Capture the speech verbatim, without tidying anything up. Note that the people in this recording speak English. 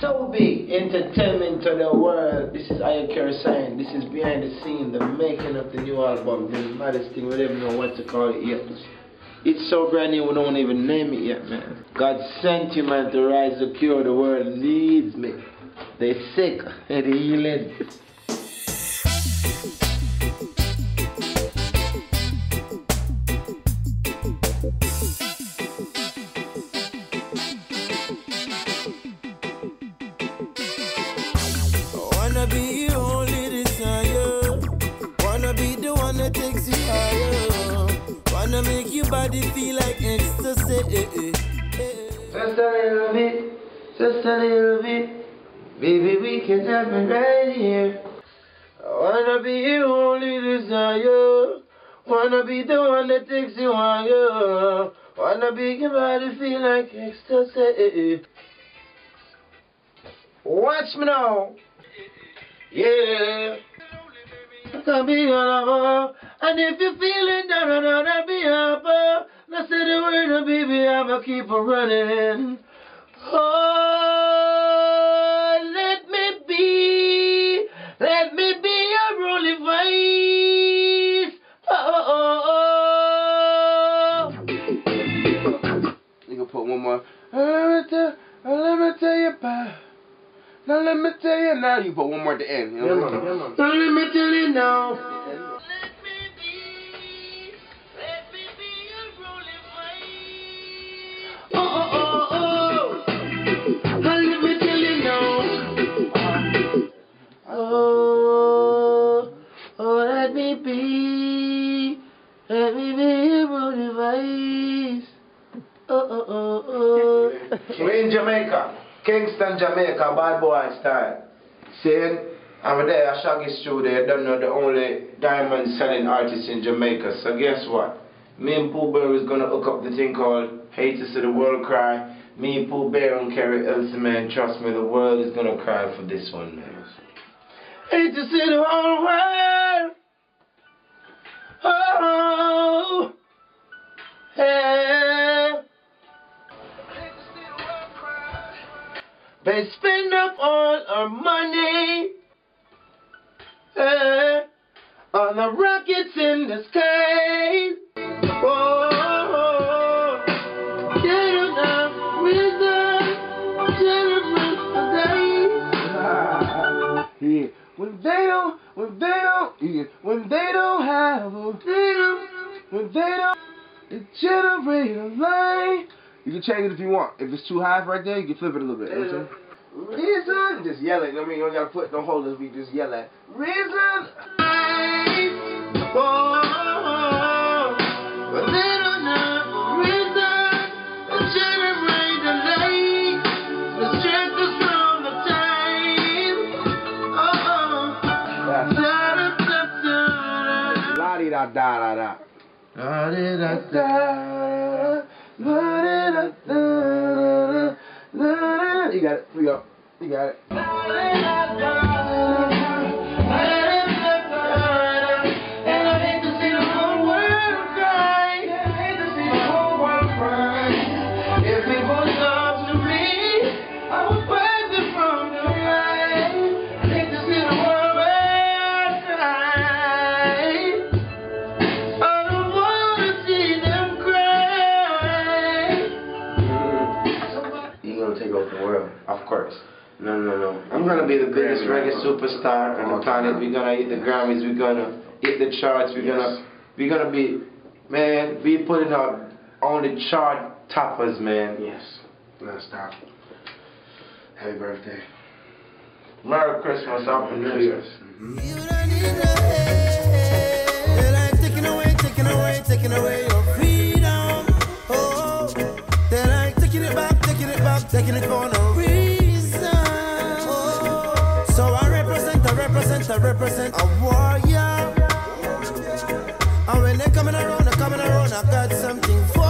SoBe entertainment to the world. This is Jah Cure sign. This is behind the scene, the making of the new album, the maddest thing. We don't even know what to call it yet. It's so brand new we don't even name it yet, man. God sent you, man, to rise to cure. The world needs me. They sick and they healing. Wanna be your only desire. Wanna be the one that takes you higher. Wanna make your body feel like ecstasy. Just a little bit, just a little bit. Baby, we can have it right here. I wanna be your only desire. Wanna be the one that takes you higher. Wanna make your body feel like ecstasy. Watch me now. Yeah, I can be your lover. And if you're feeling down, I'll be up. Now say the word, baby, I'ma keep on running. Oh, let me be, let me be your only voice. Oh, oh, oh. You can put one more. Let me tell, let me tell you about. Now let me tell you now. You put one more at the end. You know yeah, man, yeah, man. Now let me tell you now. Let me be, let me be your rolling voice. Oh, oh, oh, oh. Now let me tell you now. Oh, oh, let me be, let me be your rolling voice. Oh, oh, oh, oh. We're in Jamaica. Kingston, Jamaica, bad boy style. Saying, I'm there, a Shaggy studio, don't know the only diamond selling artist in Jamaica. So guess what? Me and Pooh Bear is gonna hook up the thing called Hate to See the World Cry. Me and Pooh Bear and Kerry Elsie, man, trust me, the world is gonna cry for this one, man. Hate to see the whole world. Oh, hey. They spend up all our money eh, on the rockets in the sky. Oh, get enough reason, yeah. When they don't, when they don't, yeah. when they don't have a freedom, when they don't, it generate a line. You can change it if you want. If it's too high right there, you can flip it a little bit. You know what I'm saying? Reason! Just yell it. I mean, you don't gotta put no holders, we just yell at. Reason! Oh, but they don't know reason. The generate the light. The strength is from the time. Oh, da-da-da-da. La-di-da-da-da-da. La-di-da-da. You got it. We go. You got it. And I hate to see the whole world cry. I hate to see the whole world cry. If people talk to me, I will fight them from the right. I hate to see the world cry. I don't want to see them cry. You're gonna take over the world, of course. No, no, no. I'm gonna be the biggest reggae superstar on the planet. We're gonna hit the Grammys. We're gonna hit the charts. We're yes. gonna, we're gonna be, man. We putting out on the chart toppers, man. Yes. Let's stop. Happy birthday. Merry Christmas. Happy New Year's. Mm-hmm. You don't need no hate. They're like taking away, taking away, taking away your freedom. Oh, they're like taking it back, taking it back, taking it for no reason. I represent a warrior. And when they're coming around, they're coming around, I got something for